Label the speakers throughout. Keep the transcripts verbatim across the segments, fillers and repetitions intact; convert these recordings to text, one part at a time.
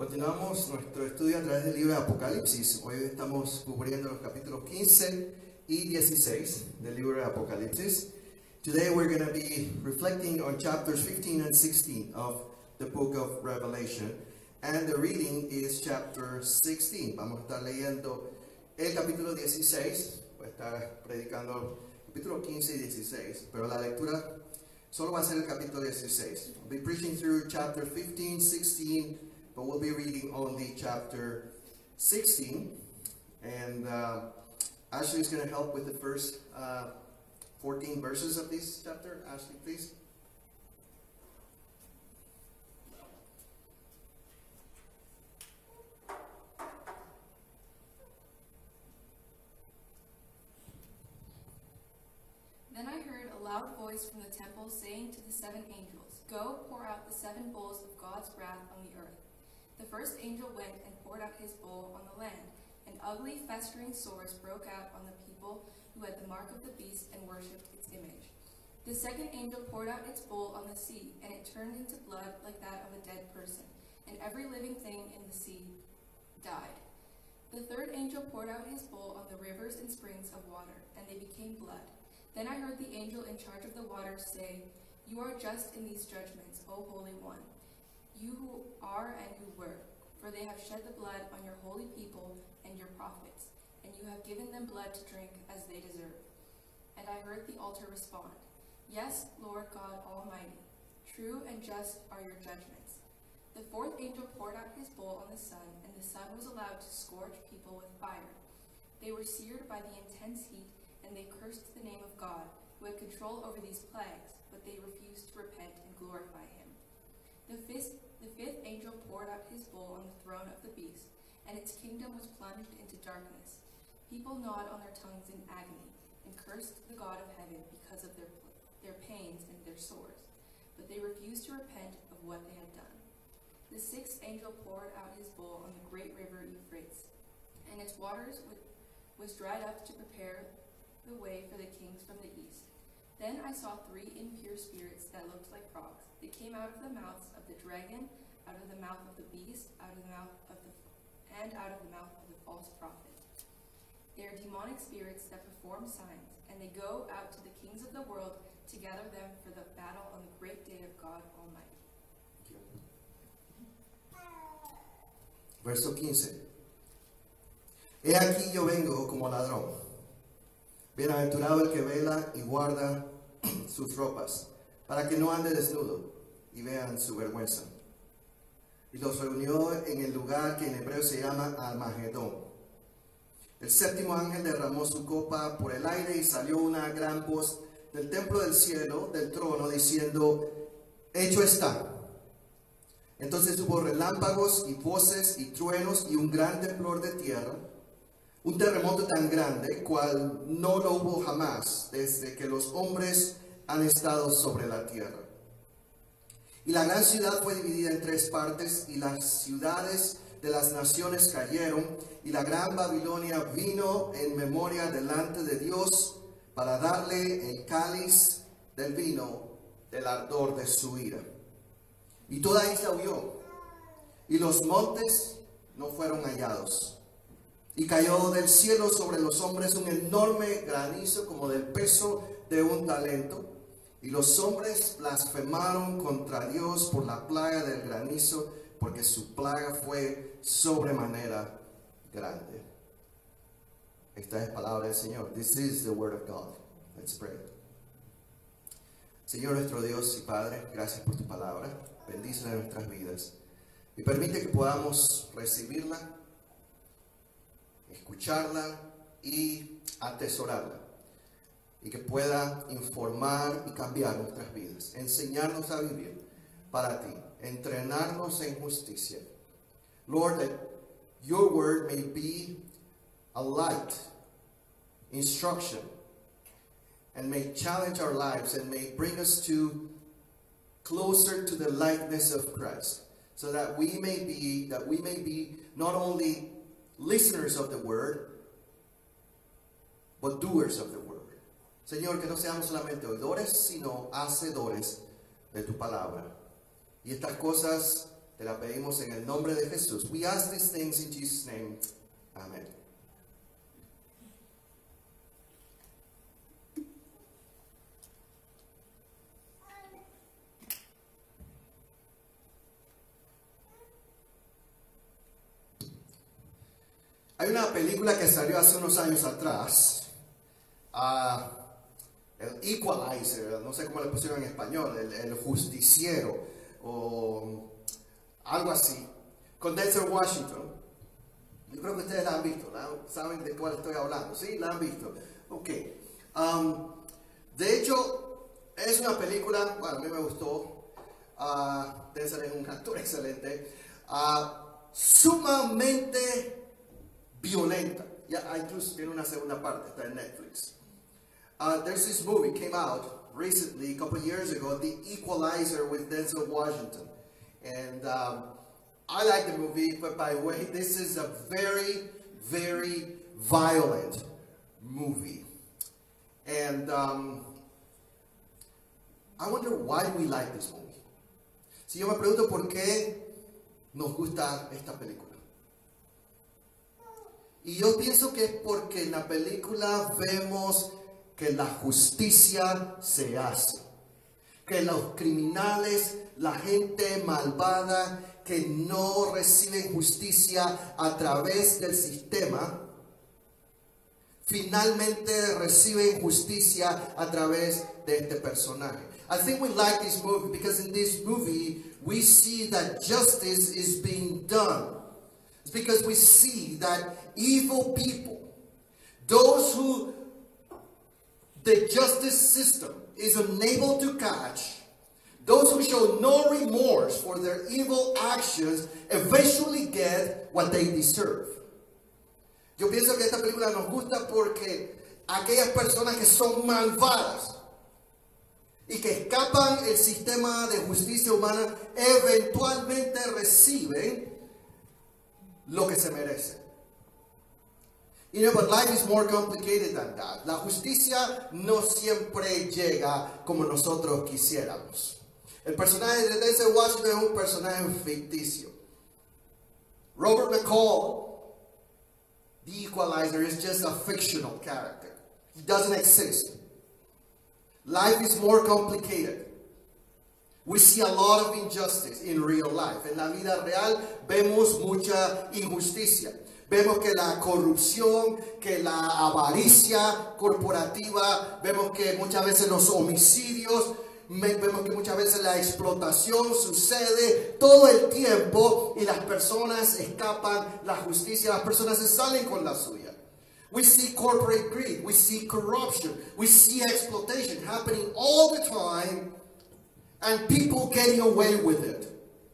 Speaker 1: Continuamos nuestro estudio a través del libro de Apocalipsis. Hoy estamos cubriendo los capítulos quince y dieciséis del libro de Apocalipsis. Today we're going to be reflecting on chapters fifteen and sixteen of the book of Revelation. And the reading is chapter sixteen. Vamos a estar leyendo el capítulo dieciséis. Voy a estar predicando el capítulo quince y dieciséis. Pero la lectura solo va a ser el capítulo dieciséis. I'll be preaching through chapter fifteen, sixteen, but we'll be reading only chapter sixteen. And uh, Ashley is going to help with the first uh, fourteen verses of this chapter. Ashley, please.
Speaker 2: Then I heard a loud voice from the temple saying to the seven angels, "Go, pour out the seven bowls of God's wrath on the earth." The first angel went and poured out his bowl on the land, and ugly, festering sores broke out on the people who had the mark of the beast and worshipped its image. The second angel poured out its bowl on the sea, and it turned into blood like that of a dead person, and every living thing in the sea died. The third angel poured out his bowl on the rivers and springs of water, and they became blood. Then I heard the angel in charge of the waters say, "You are just in these judgments, O Holy One, you who are and who were, for they have shed the blood on your holy people and your prophets, and you have given them blood to drink as they deserve." And I heard the altar respond, "Yes, Lord God Almighty, true and just are your judgments." The fourth angel poured out his bowl on the sun, and the sun was allowed to scorch people with fire. They were seared by the intense heat, and they cursed the name of God, who had control over these plagues, but they refused to repent and glorify him. The fifth, the fifth angel poured out his bowl on the throne of the beast, and its kingdom was plunged into darkness. People gnawed on their tongues in agony, and cursed the God of heaven because of their, their pains and their sores, but they refused to repent of what they had done. The sixth angel poured out his bowl on the great river Euphrates, and its waters was dried up to prepare the way for the kings from the east. Then I saw three impure spirits that looked like frogs. They came out of the mouths of the dragon, out of the mouth of the beast, out of the mouth of the and out of the mouth of the false prophet. They are demonic spirits that perform signs, and they go out to the kings of the world to gather them for the battle on the great day of God Almighty.
Speaker 1: Verso quince. He aquí yo vengo como ladrón. Bienaventurado el que vela y guarda sus ropas, para que no ande desnudo y vean su vergüenza. Y los reunió en el lugar que en hebreo se llama Armagedón. El séptimo ángel derramó su copa por el aire y salió una gran voz del templo del cielo, del trono, diciendo: "Hecho está". Entonces hubo relámpagos y voces y truenos y un gran temblor de tierra, un terremoto tan grande cual no lo hubo jamás desde que los hombres han estado sobre la tierra. Y la gran ciudad fue dividida en tres partes, y las ciudades de las naciones cayeron, y la gran Babilonia vino en memoria delante de Dios para darle el cáliz del vino del ardor de su ira. Y toda isla huyó, y los montes no fueron hallados. Y cayó del cielo sobre los hombres un enorme granizo como del peso de un talento. Y los hombres blasfemaron contra Dios por la plaga del granizo, porque su plaga fue sobremanera grande. Esta es palabra del Señor. This is the word of God. Let's pray. Señor nuestro Dios y Padre, gracias por tu palabra. Bendícela en nuestras vidas. Y permite que podamos recibirla, escucharla y atesorarla, y que pueda informar y cambiar nuestras vidas, enseñarnos a vivir para ti, entrenarnos en justicia. Lord, that your word may be a light, instruction, and may challenge our lives and may bring us to closer to the likeness of Christ, so that we may be that we may be not only listeners of the word, but doers of the word. Señor, que no seamos solamente oidores, sino hacedores de tu palabra. Y estas cosas te Te la pedimos en el nombre de Jesús. We ask these things in Jesus' name. Amen. Hay una película que salió hace unos años atrás, uh, el Equalizer, no sé cómo le pusieron en español, el, el justiciero o algo así, con Denzel Washington. Yo creo que ustedes la han visto, ¿no? ¿Saben de cuál estoy hablando? ¿Sí? ¿La han visto? Ok. Um, de hecho, es una película, bueno, a mí me gustó. Uh, Denzel es un actor excelente. Uh, sumamente violenta. Ya, incluso tiene una segunda parte, está en Netflix. Uh, there's this movie came out recently, a couple of years ago, The Equalizer with Denzel Washington. And um, I like the movie, but by the way, this is a very, very violent movie. And um, I wonder why we like this movie. Si yo me pregunto por qué nos gusta esta película. Y yo pienso que es porque en la película vemos que la justicia se hace. Que los criminales, la gente malvada que no reciben justicia a través del sistema, finalmente reciben justicia a través de este personaje. I think we like this movie because in this movie we see that justice is being done. It's because we see that evil people, those who the justice system is unable to catch, those who show no remorse for their evil actions, eventually get what they deserve. Yo pienso que esta película nos gusta porque aquellas personas que son malvadas y que escapan el sistema de justicia humana eventualmente reciben lo que se merece. You know, but life is more complicated than that. La justicia no siempre llega como nosotros quisiéramos. El personaje de Denzel Washington es un personaje ficticio. Robert McCall, the Equalizer, is just a fictional character. He doesn't exist. Life is more complicated. We see a lot of injustice in real life. En la vida real vemos mucha injusticia. Vemos que la corrupción, que la avaricia corporativa, vemos que muchas veces los homicidios, vemos que muchas veces la explotación sucede todo el tiempo y las personas escapan la justicia, las personas se salen con la suya. We see corporate greed, we see corruption, we see exploitation happening all the time and people getting away with it.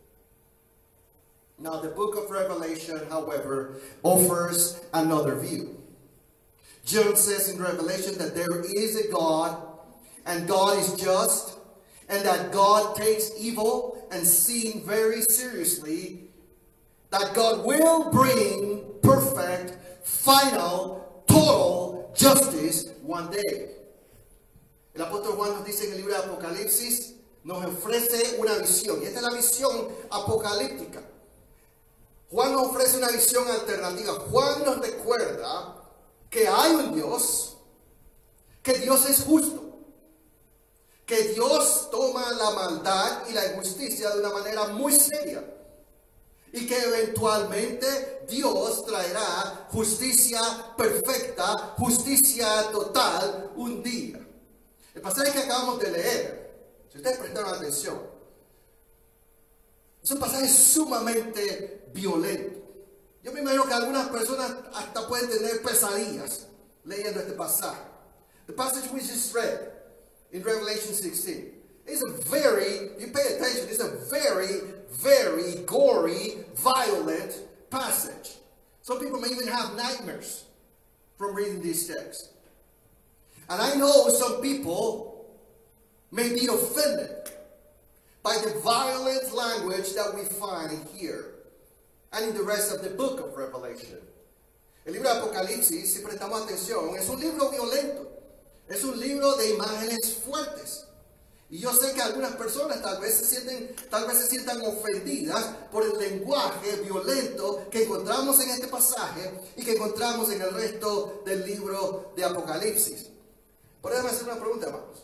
Speaker 1: Now, the book of Revelation, however, offers another view. John says in Revelation that there is a God, and God is just, and that God takes evil and sin very seriously, that God will bring perfect, final, total justice one day. El apóstol Juan nos dice en el libro de Apocalipsis, nos ofrece una visión, y esta es la visión apocalíptica. Juan nos ofrece una visión alternativa. Juan nos recuerda que hay un Dios, que Dios es justo, que Dios toma la maldad y la injusticia de una manera muy seria y que eventualmente Dios traerá justicia perfecta, justicia total un día. El pasaje que acabamos de leer, si ustedes prestaron atención, es un pasaje sumamente violento. Yo me imagino que algunas personas hasta pueden tener pesadillas leyendo este pasaje. The passage we just read in Revelation sixteen is a very, you pay attention, it's a very, very gory, violent passage. Some people may even have nightmares from reading these texts. And I know some people may be offended by the violent language that we find here and in the rest of the book of Revelation. El libro de Apocalipsis, si prestamos atención, es un libro violento. Es un libro de imágenes fuertes. Y yo sé que algunas personas tal vez se sienten, tal vez se sientan ofendidas por el lenguaje violento que encontramos en este pasaje y que encontramos en el resto del libro de Apocalipsis. Pero déjame hacer una pregunta, hermanos.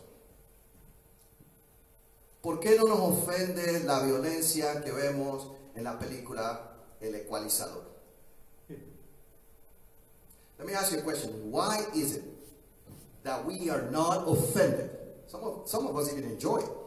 Speaker 1: ¿Por qué no nos ofende la violencia que vemos en la película El Ecualizador? Let me ask you a question. Why is it that we are not offended? Some of, some of us even enjoy it.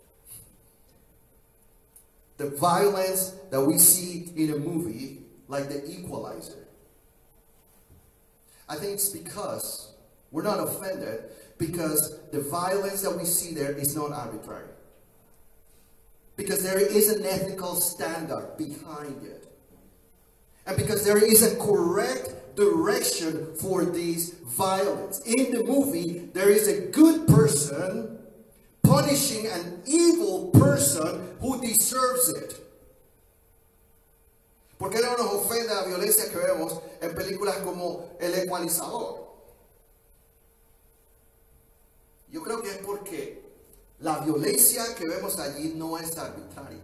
Speaker 1: The violence that we see in a movie like The Equalizer. I think it's because we're not offended because the violence that we see there is not arbitrary. Because there is an ethical standard behind it. And because there is a correct direction for this violence. In the movie, there is a good person punishing an evil person who deserves it. ¿Por qué no nos ofende la violencia que vemos en películas como El Ecualizador? Yo creo que es porque la violencia que vemos allí no es arbitraria.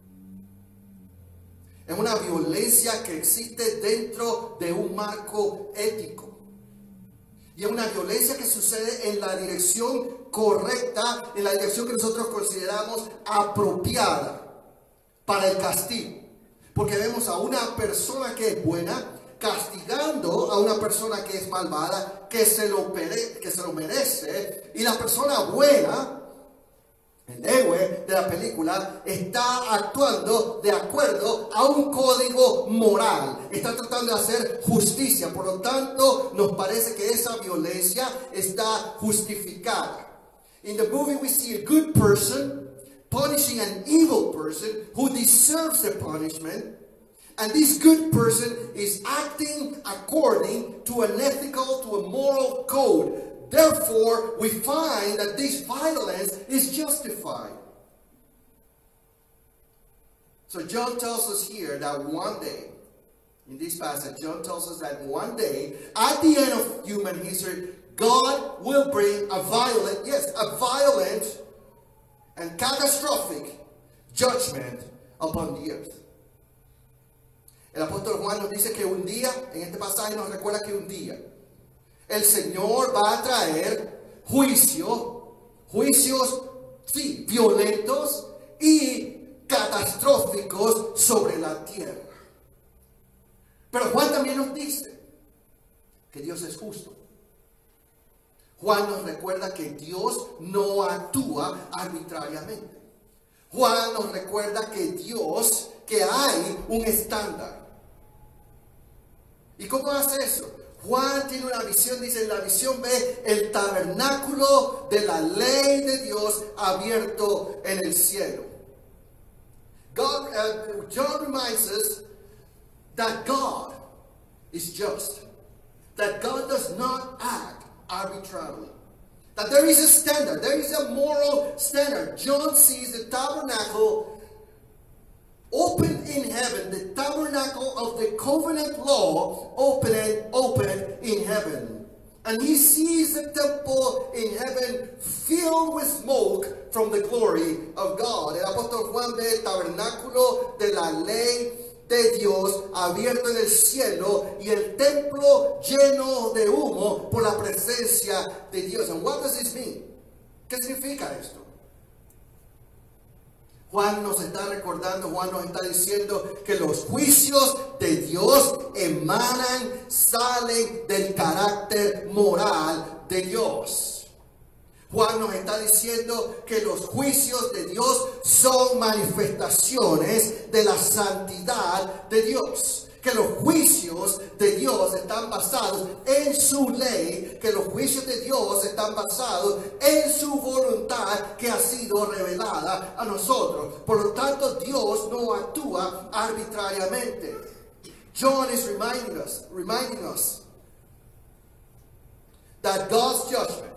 Speaker 1: Es una violencia que existe dentro de un marco ético. Y es una violencia que sucede en la dirección correcta, en la dirección que nosotros consideramos apropiada para el castigo. Porque vemos a una persona que es buena castigando a una persona que es malvada, que se lo, pere- que se lo merece. Y la persona buena, el héroe de la película, está actuando de acuerdo a un código moral. Está tratando de hacer justicia. Por lo tanto, nos parece que esa violencia está justificada. In the movie we see a good person punishing an evil person who deserves the punishment. And this good person is acting according to an ethical, to a moral code. Therefore, we find that this violence is justified. So John tells us here that one day, in this passage, John tells us that one day, at the end of human history, God will bring a violent, yes, a violent and catastrophic judgment upon the earth. El apóstol Juan nos dice que un día, en este pasaje nos recuerda que un día, el Señor va a traer juicio, juicios, sí, violentos y catastróficos sobre la tierra. Pero Juan también nos dice que Dios es justo. Juan nos recuerda que Dios no actúa arbitrariamente. Juan nos recuerda que Dios, que hay un estándar. ¿Y cómo hace eso? Juan tiene una visión, dice, en la visión ve el tabernáculo de la ley de Dios abierto en el cielo. God, uh, John reminds us that God is just, that God does not act arbitrarily, that there is a standard, there is a moral standard. John sees the tabernacle open in heaven, the tabernacle of the covenant law open open in heaven. And he sees the temple in heaven filled with smoke from the glory of God. El apóstol Juan ve el tabernáculo de la ley de Dios abierto en el cielo y el templo lleno de humo por la presencia de Dios. And what does this mean? ¿Qué significa esto? Juan nos está recordando, Juan nos está diciendo que los juicios de Dios emanan, salen del carácter moral de Dios. Juan nos está diciendo que los juicios de Dios son manifestaciones de la santidad de Dios. Que los juicios de Dios están basados en su ley, que los juicios de Dios están basados en su voluntad que ha sido revelada a nosotros. Por lo tanto, Dios no actúa arbitrariamente. John is reminding us, reminding us that God's judgment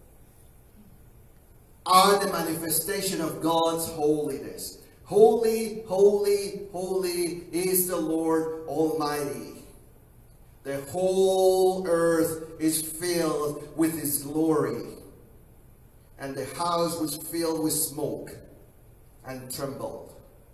Speaker 1: are the manifestation of God's holiness. Holy, holy, holy is the Lord Almighty. The whole earth is filled with His glory. and the house was filled with smoke and trembled.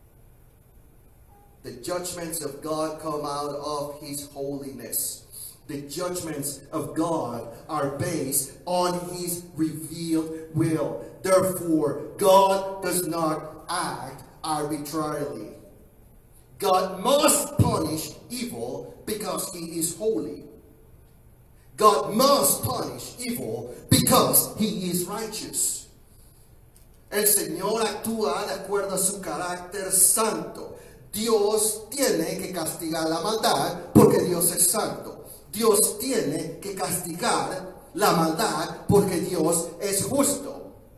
Speaker 1: The judgments of God come out of his holiness. The judgments of God are based on his revealed will. Therefore, God does not act arbitrarily. God must punish evil because he is holy. God must punish evil because he is righteous. El Señor actúa de acuerdo a su carácter santo. Dios tiene que castigar la maldad porque Dios es santo. Dios tiene que castigar la maldad porque Dios es justo.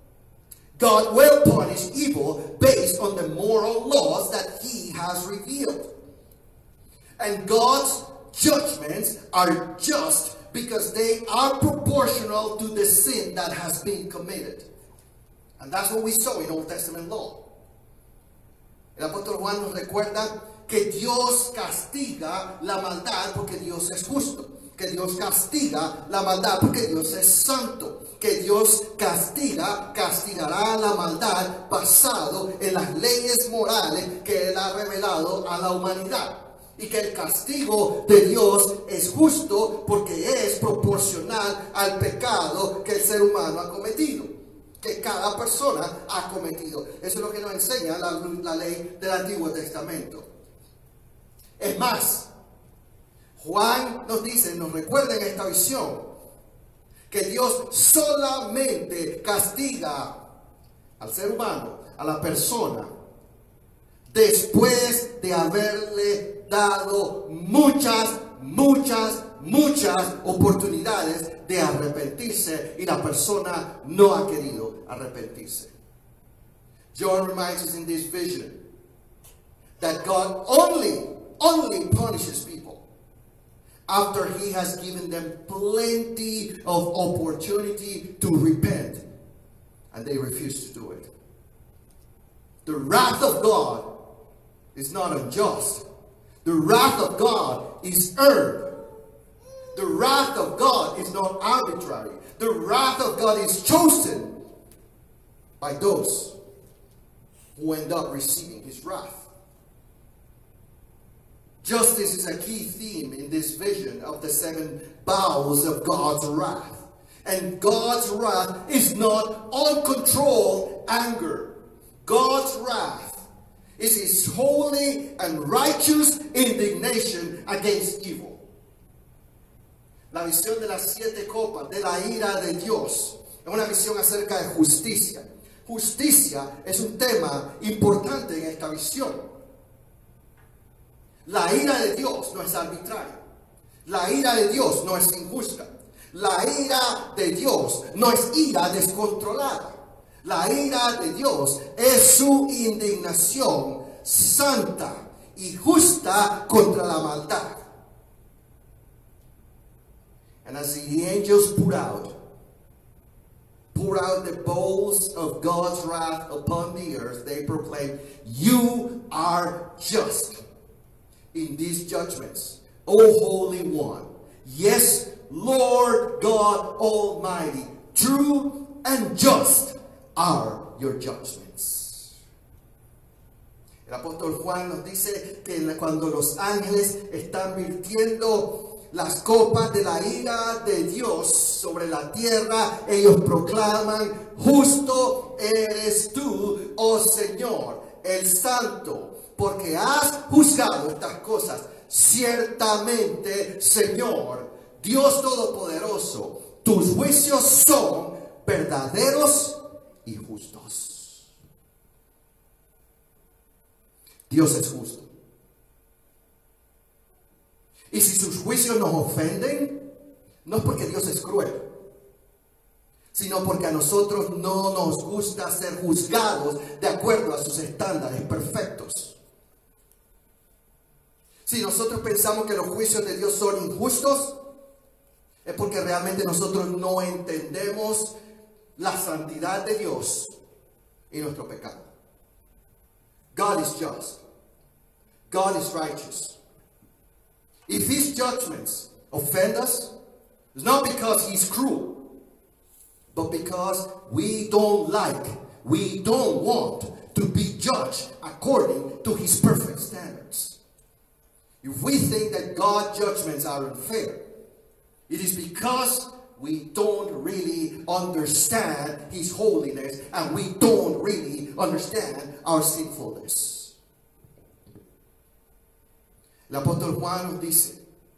Speaker 1: God will punish evil based on the moral laws that he has revealed. And God's judgments are just because they are proportional to the sin that has been committed. And that's what we saw in Old Testament law. El apóstol Juan nos recuerda que Dios castiga la maldad porque Dios es justo. Que Dios castiga la maldad porque Dios es santo. Que Dios castiga, castigará la maldad basado en las leyes morales que Él ha revelado a la humanidad. Y que el castigo de Dios es justo porque es proporcional al pecado que el ser humano ha cometido. Que cada persona ha cometido. Eso es lo que nos enseña la, la ley del Antiguo Testamento. Es más, Juan nos dice, nos recuerda en esta visión, que Dios solamente castiga al ser humano, a la persona, después de haberle dado muchas, muchas, muchas oportunidades de arrepentirse y la persona no ha querido arrepentirse. John reminds us in this vision that God only, only punishes people after he has given them plenty of opportunity to repent, and they refuse to do it. The wrath of God is not unjust. The wrath of God is earned. The wrath of God is not arbitrary. The wrath of God is chosen by those who end up receiving his wrath. Justice is a key theme in this vision of the seven bowls of God's wrath. And God's wrath is not uncontrolled anger. God's wrath is his holy and righteous indignation against evil. La visión de las siete copas de la ira de Dios es una visión acerca de justicia. Justicia es un tema importante en esta visión. La ira de Dios no es arbitraria. La ira de Dios no es injusta. La ira de Dios no es ira descontrolada. La ira de Dios es su indignación santa y justa contra la maldad. And as the angels pour out, pour out the bowls of God's wrath upon the earth, they proclaim, "You are just in these judgments, O Holy One. Yes, Lord God Almighty, true and just are your judgments." El apóstol Juan nos dice que cuando los ángeles están virtiendo las copas de la ira de Dios sobre la tierra, ellos proclaman: "Justo eres tú, oh Señor, el Santo, porque has juzgado estas cosas. Ciertamente, Señor, Dios Todopoderoso, tus juicios son verdaderos y justos." Dios es justo. Y si sus juicios nos ofenden, no es porque Dios es cruel, sino porque a nosotros no nos gusta ser juzgados de acuerdo a sus estándares perfectos. Si nosotros pensamos que los juicios de Dios son injustos, es porque realmente nosotros no entendemos la santidad de Dios y nuestro pecado. God is just. God is righteous. If his judgments offend us, it's not because he's cruel, But because we don't like, we don't want to be judged according to his perfect standards. If we think that God's judgments are unfair, it is because we don't really understand his holiness and we don't really understand our sinfulness. El apóstol Juan nos dice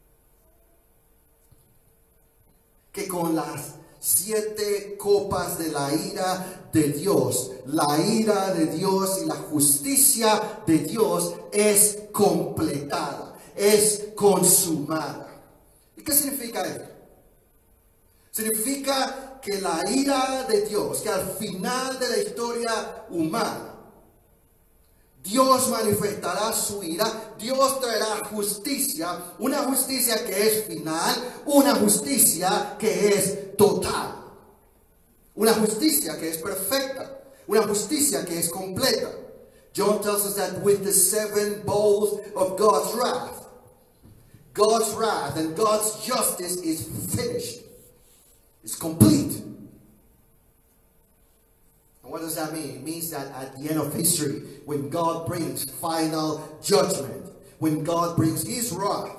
Speaker 1: que con las siete copas de la ira de Dios, la ira de Dios y la justicia de Dios es completada, es consumada. ¿Y qué significa esto? Significa que la ira de Dios, que al final de la historia humana, Dios manifestará su ira, Dios traerá justicia, una justicia que es final, una justicia que es total, una justicia que es perfecta, una justicia que es completa. John tells us that with the seven bowls of God's wrath, God's wrath and God's justice is finished. It's complete. And what does that mean? It means that at the end of history, when God brings final judgment, when God brings his wrath,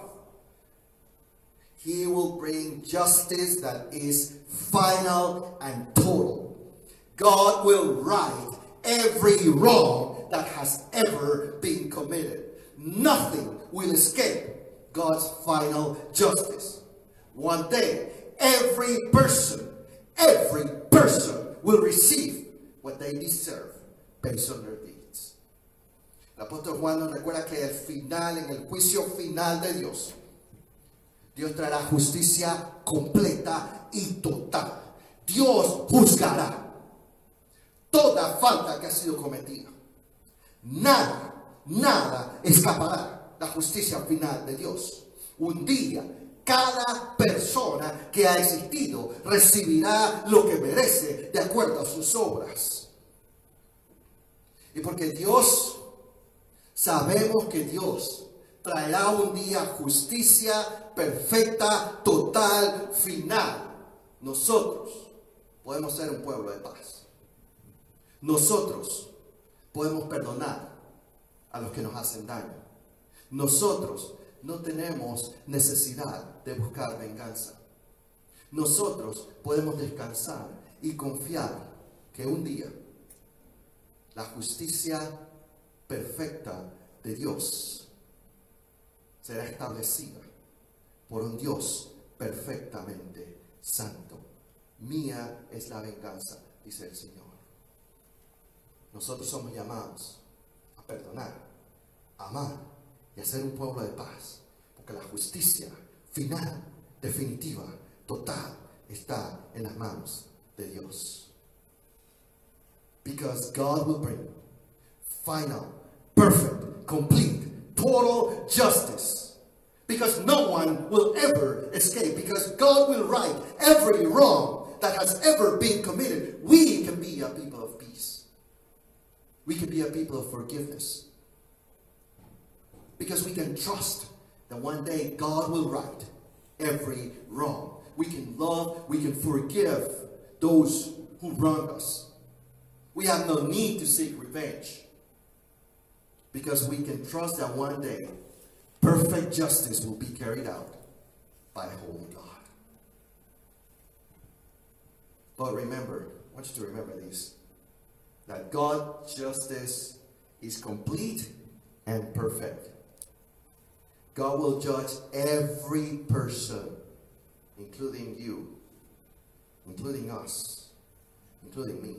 Speaker 1: he will bring justice that is final and total. God will right every wrong that has ever been committed. Nothing will escape God's final justice. One day, every person, every person will receive what they deserve based on their deeds. El apóstol Juan nos recuerda que al final, en el juicio final de Dios, Dios traerá justicia completa y total. Dios juzgará toda falta que ha sido cometida. Nada, nada escapará la justicia final de Dios. Un día, cada persona que ha existido recibirá lo que merece de acuerdo a sus obras. Y porque Dios, sabemos que Dios traerá un día justicia perfecta, total, final. Nosotros podemos ser un pueblo de paz. Nosotros podemos perdonar a los que nos hacen daño. Nosotros no tenemos necesidad de buscar venganza. Nosotros podemos descansar y confiar que un día la justicia perfecta de Dios será establecida por un Dios perfectamente santo. Mía es la venganza, dice el Señor. Nosotros somos llamados a perdonar, a amar y a ser un pueblo de paz, porque la justicia final, definitiva, total, está en las manos de Dios. Because God will bring final, perfect, complete, total justice. Because no one will ever escape. Because God will right every wrong that has ever been committed. We can be a people of peace. We can be a people of forgiveness. Because we can trust that one day God will right every wrong. We can love, we can forgive those who wronged us. We have no need to seek revenge. Because we can trust that one day perfect justice will be carried out by a holy God. But remember, I want you to remember this, that God's justice is complete and perfect. God will judge every person, including you, including us, including me.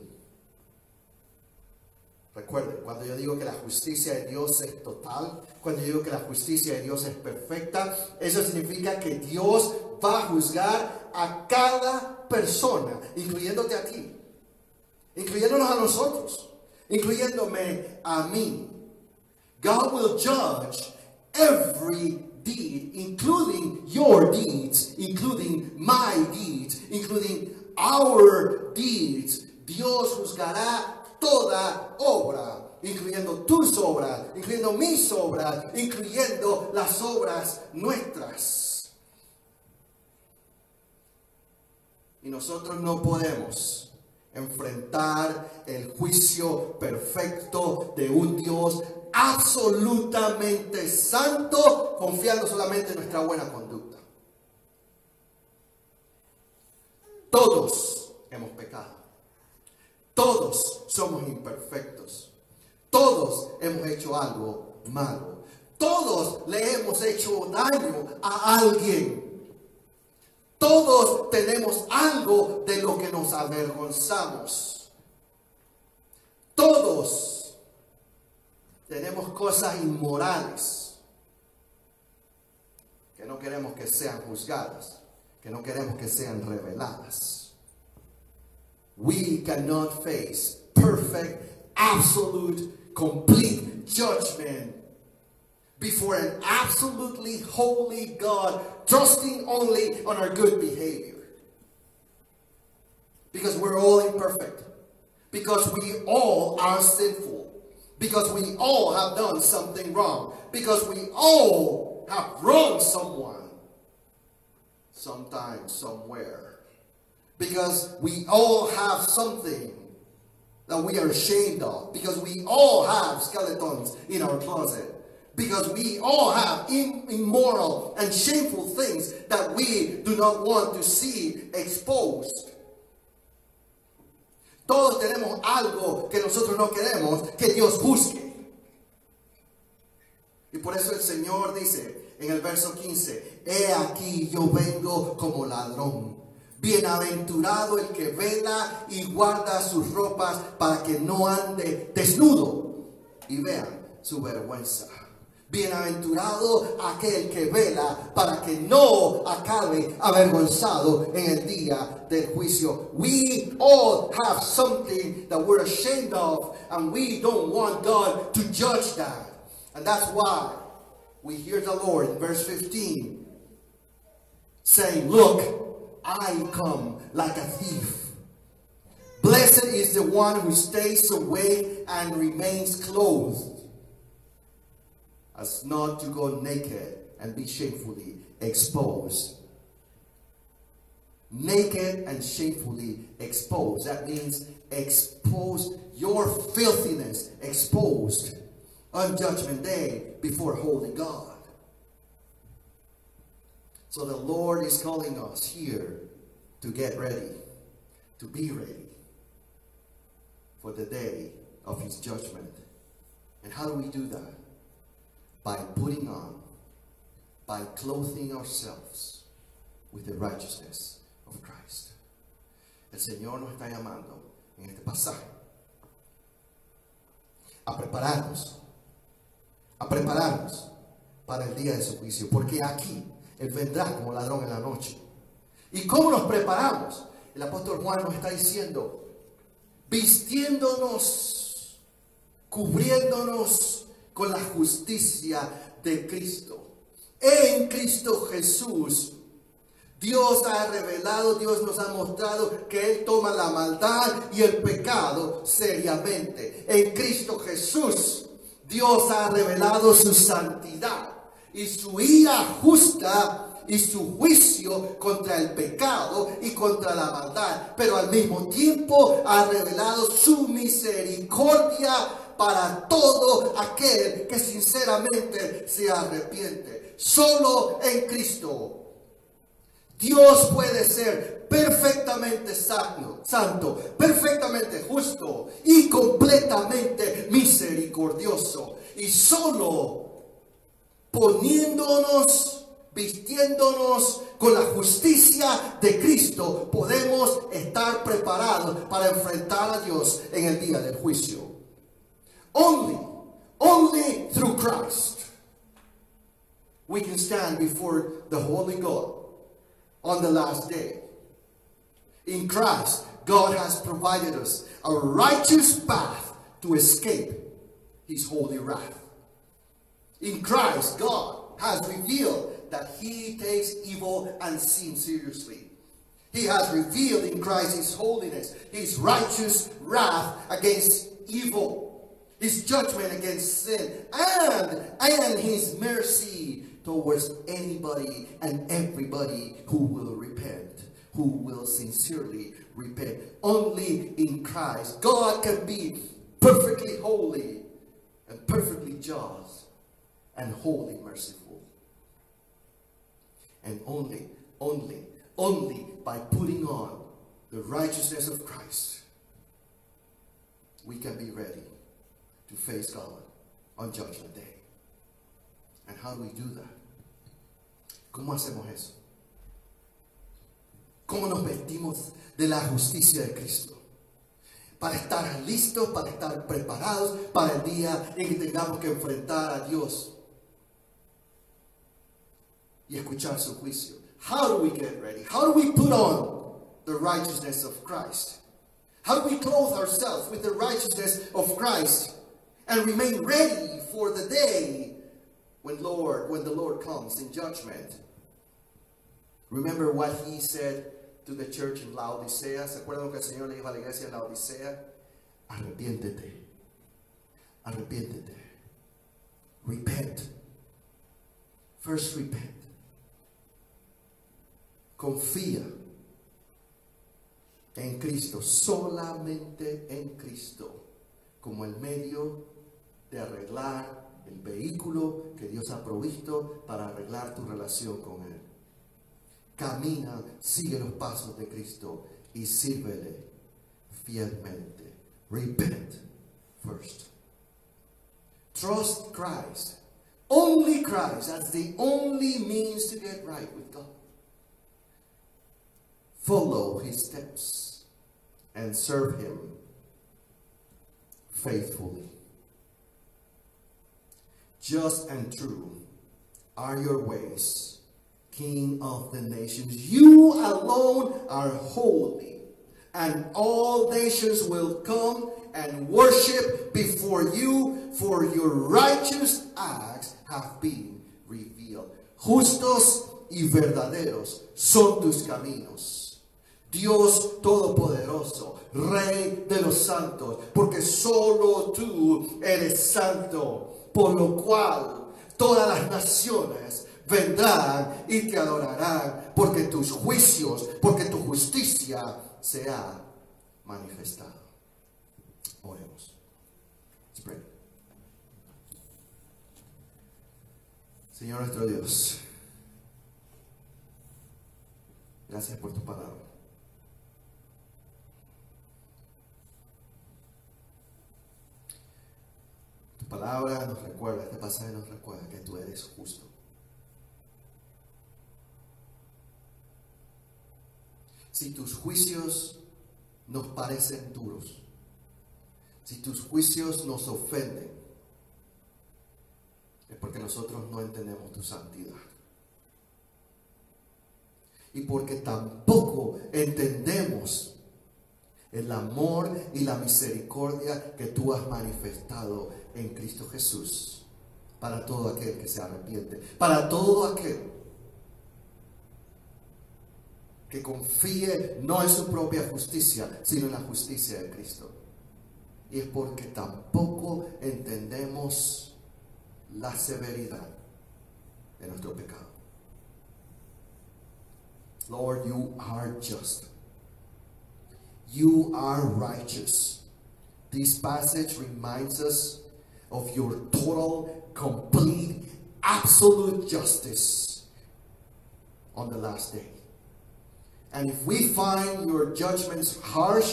Speaker 1: Recuerden, cuando yo digo que la justicia de Dios es total, cuando yo digo que la justicia de Dios es perfecta, eso significa que Dios va a juzgar a cada persona, incluyéndote a ti, incluyéndonos a nosotros, incluyéndome a mí. God will judge every deed, including your deeds, including my deeds, including our deeds. Dios juzgará toda obra, incluyendo tus obras, incluyendo mis obras, incluyendo las obras nuestras. Y nosotros no podemos enfrentar el juicio perfecto de un Dios absolutamente santo, confiando solamente en nuestra buena conducta. Todos hemos pecado. Todos somos imperfectos. Todos hemos hecho algo malo. Todos le hemos hecho daño a alguien. Todos tenemos algo de lo que nos avergonzamos. Todos tenemos cosas inmorales que no queremos que sean juzgadas, que no queremos que sean reveladas. We cannot face perfect, absolute, complete judgment before an absolutely holy God, trusting only on our good behavior. Because we're all imperfect. Because we all are sinful. Because we all have done something wrong. Because we all have wronged someone. Sometime, somewhere. Because we all have something that we are ashamed of. Because we all have skeletons in our closet. Because we all have immoral and shameful things that we do not want to see exposed. Todos tenemos algo que nosotros no queremos que Dios juzgue. Y por eso el Señor dice en el verso quince, he aquí yo vengo como ladrón. Bienaventurado el que vela y guarda sus ropas para que no ande desnudo y vean su vergüenza. Bienaventurado aquel que vela para que no acabe avergonzado en el día del juicio. We all have something that we're ashamed of, and we don't want God to judge that. And that's why we hear the Lord in verse fifteen saying, look, I come like a thief. Blessed is the one who stays awake and remains clothed, as not to go naked and be shamefully exposed. Naked and shamefully exposed. That means exposed, your filthiness exposed on Judgment Day before holy God. So the Lord is calling us here to get ready, to be ready for the day of His judgment. And how do we do that? By putting on, by clothing ourselves with the righteousness of Christ. El Señor nos está llamando en este pasaje a prepararnos, a prepararnos para el día de su juicio, porque aquí Él vendrá como ladrón en la noche. ¿Y cómo nos preparamos? El apóstol Juan nos está diciendo, vistiéndonos, cubriéndonos con la justicia de Cristo. En Cristo Jesús, Dios ha revelado, Dios nos ha mostrado que Él toma la maldad y el pecado seriamente. En Cristo Jesús, Dios ha revelado su santidad y su ira justa y su juicio contra el pecado y contra la maldad. Pero al mismo tiempo ha revelado su misericordia para todo aquel que sinceramente se arrepiente. Solo en Cristo Dios puede ser perfectamente santo, santo, perfectamente justo y completamente misericordioso. Y solo poniéndonos, vistiéndonos con la justicia de Cristo, podemos estar preparados para enfrentar a Dios en el día del juicio. Only, only through Christ we can stand before the holy God on the last day. In Christ, God has provided us a righteous path to escape His holy wrath. In Christ, God has revealed that He takes evil and sin seriously. He has revealed in Christ His holiness, His righteous wrath against evil, His judgment against sin, and, and His mercy towards anybody and everybody who will repent. who will sincerely repent. Only in Christ, God can be perfectly holy and perfectly just and wholly merciful. And only, only, only by putting on the righteousness of Christ, we can be ready to face God on Judgment Day. And how do we do that? ¿Cómo hacemos eso? ¿Cómo nos vestimos de la justicia de Cristo? Para estar listos, para estar preparados para el día en que tengamos que enfrentar a Dios y escuchar su juicio. How do we get ready? How do we put on the righteousness of Christ? How do we clothe ourselves with the righteousness of Christ and remain ready for the day when Lord, when the Lord comes in judgment? Remember what he said to the church in Laodicea. ¿Se acuerdan lo que el Señor le dijo a la iglesia en Laodicea? Arrepiéntete. Arrepiéntete. Repent. First repent. Confía en Cristo, solamente en Cristo, como el medio de arreglar el vehículo que Dios ha provisto para arreglar tu relación con Él. Camina, sigue los pasos de Cristo y sírvele fielmente. Repent first. Trust Christ. Only Christ. That's the only means to get right with God. Follow His steps and serve Him faithfully. Just and true are your ways, King of the nations. You alone are holy, and all nations will come and worship before you, for your righteous acts have been revealed. Justos y verdaderos son tus caminos, Dios Todopoderoso, Rey de los santos, porque solo tú eres santo, por lo cual todas las naciones vendrán y te adorarán, porque tus juicios, porque tu justicia se ha manifestado. Oremos. Let's pray. Señor nuestro Dios, gracias por tu palabra. Tu palabra nos recuerda, este pasaje nos recuerda que tú eres justo. Si tus juicios nos parecen duros, si tus juicios nos ofenden, es porque nosotros no entendemos tu santidad. Y porque tampoco entendemos el amor y la misericordia que tú has manifestado en Cristo Jesús para todo aquel que se arrepiente, para todo aquel que confíe no en su propia justicia, sino en la justicia de Cristo. Y es porque tampoco entendemos la severidad de nuestro pecado. Lord, you are just. You are righteous. This passage reminds us of your total, complete, absolute justice on the last day. And if we find your judgments harsh,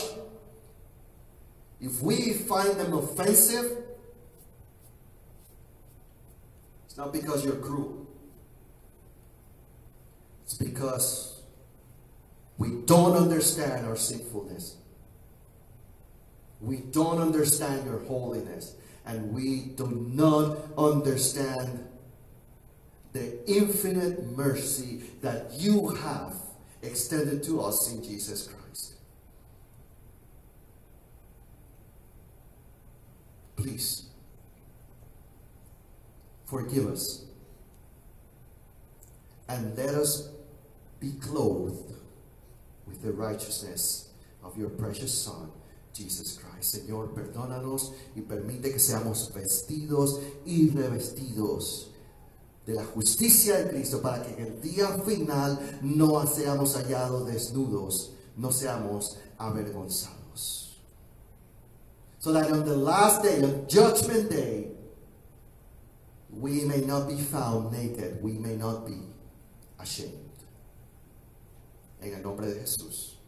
Speaker 1: if we find them offensive, it's not because you're cruel. It's because we don't understand our sinfulness. We don't understand your holiness. And we do not understand the infinite mercy that you have extended to us in Jesus Christ. Please, forgive us and let us be clothed with the righteousness of your precious Son, Jesus Christ. Señor, perdónanos y permite que seamos vestidos y revestidos de la justicia de Cristo, para que en el día final no seamos hallados desnudos, no seamos avergonzados. So that on the last day, on Judgment Day, we may not be found naked, we may not be ashamed. En el nombre de Jesús.